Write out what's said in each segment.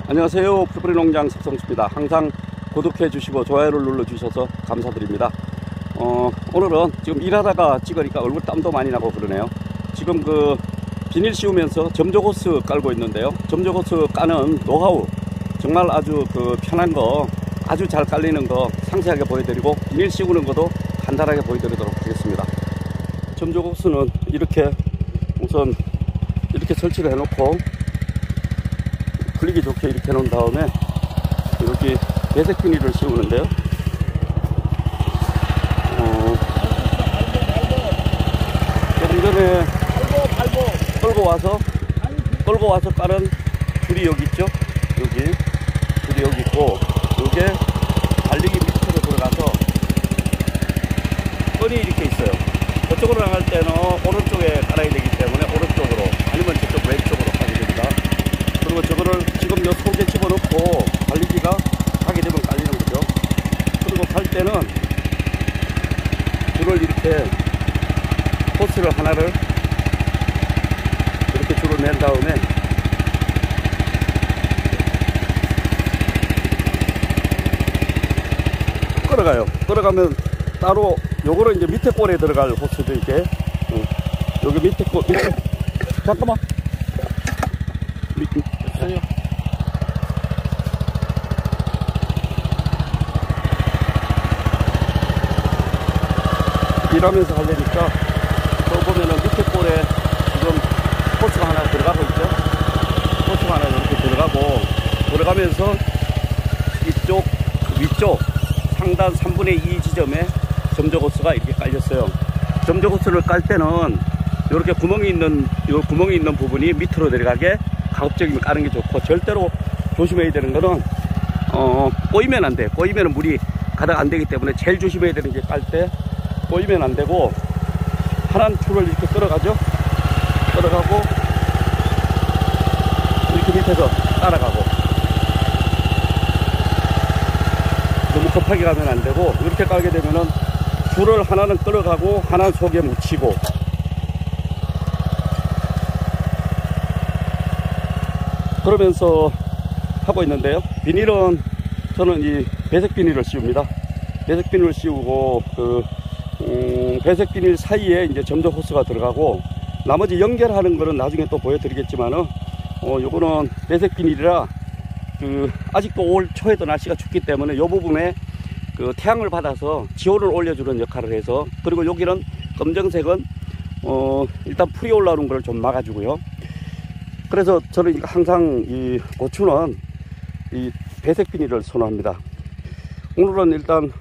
안녕하세요. 풀뿌리 농장 석성수입니다. 항상 구독해 주시고 좋아요를 눌러 주셔서 감사드립니다. 오늘은 지금 일하다가 찍으니까 얼굴 땀도 많이 나고 그러네요. 지금 그 비닐 씌우면서 점조호스 깔고 있는데요. 점조호스 까는 노하우 정말 아주 그 편한 거, 아주 잘 깔리는 거 상세하게 보여드리고, 비닐 씌우는 것도 간단하게 보여드리도록 하겠습니다. 점조호스는 이렇게 우선 이렇게 설치를 해놓고 풀리기 좋게 이렇게 해놓은 다음에 여기 배색 비닐을 씌우는데요. 조금 전에 끌고 와서 깔은 줄이 여기 있죠. 여기 줄이 여기 있고, 이게 달리기 밑으로 들어가서 끈이 이렇게 있어요. 저쪽으로 나갈 때는 오른쪽에 깔아야 되기 때문에 오른쪽으로, 아니면 저쪽 왼쪽으로 가게 됩니다. 그리고 저거를 지금 요 속에 집어넣고 달리기가 하게 되면 깔리는 거죠. 그리고 갈 때는 줄을 이렇게, 호스를 하나를 이렇게 줄을 맨 다음에 끌어가요. 끌어가면 따로 요거는 이제 밑에 골에 들어갈 호스도 이렇게, 여기 밑에 골, 잠깐만. 일하면서 하려니까 저 보면은 밑에 볼에 지금 호스가 하나 들어가고 있죠. 호스가 하나 이렇게 들어가면서 이쪽 위쪽 상단 3분의 2 지점에 점조호스가 이렇게 깔렸어요. 점조호스를 깔 때는 이렇게 구멍이 있는 부분이 밑으로 내려가게 가급적이면 까는 게 좋고, 절대로 조심해야 되는 거는 꼬이면 안 돼. 꼬이면 물이 가득 안 되기 때문에 제일 조심해야 되는 게, 깔 때 꼬이면 안 되고, 파란 줄을 이렇게 끌어가죠. 끌어가고 이렇게 밑에서 따라가고, 너무 급하게 가면 안 되고, 이렇게 깔게 되면은 줄을 하나는 끌어가고 하나는 속에 묻히고, 그러면서 하고 있는데요. 비닐은 저는 이 배색 비닐을 씌웁니다. 배색 비닐을 씌우고, 배색 비닐 사이에 이제 점조 호스가 들어가고, 나머지 연결하는 거는 나중에 또 보여드리겠지만은, 요거는 배색 비닐이라 아직도 올 초에도 날씨가 춥기 때문에 요 부분에 태양을 받아서 지온을 올려주는 역할을 해서, 그리고 여기는 검정색은 일단 풀이 올라오는 걸 좀 막아주고요. 그래서 저는 항상 이 고추는 이 배색 비닐을 선호합니다. 오늘은 일단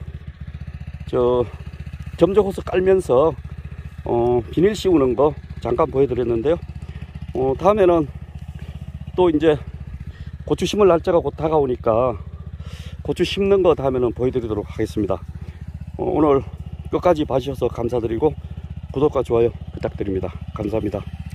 점조 호스 깔면서 비닐 씌우는 거 잠깐 보여드렸는데요. 다음에는 또 이제 고추 심을 날짜가 곧 다가오니까 고추 심는 거 다음에는 보여드리도록 하겠습니다. 오늘 끝까지 봐주셔서 감사드리고, 구독과 좋아요 부탁드립니다. 감사합니다.